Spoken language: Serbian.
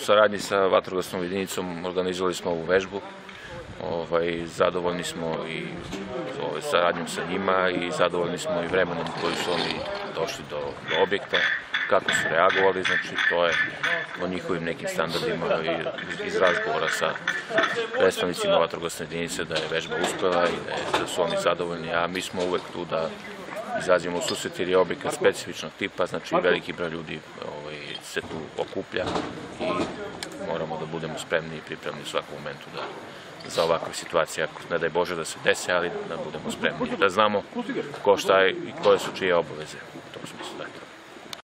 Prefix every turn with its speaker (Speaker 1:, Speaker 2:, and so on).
Speaker 1: saradnji sa vatrogasnom jedinicom organizovali smo ovu vežbu. Zadovoljni smo i saradnjom sa njima i zadovoljni smo i vremenom koji su oni došli do objekta, kako su reagovali, znači to je o njihovim nekim standardima iz razgovora sa predstavnicima vatrogasne jedinice da je vežba uspela i da su oni zadovoljni, a mi smo uvek tu da izađemo u susret jer je objekat specifičnog tipa, znači veliki broj ljudi se tu okuplja i moramo da budemo spremni i pripremni u svakom momentu za ovakve situacije, ako ne daj Bože da se dese, ali da budemo spremni, da znamo ko šta je i koje su čije obaveze u tom smislu.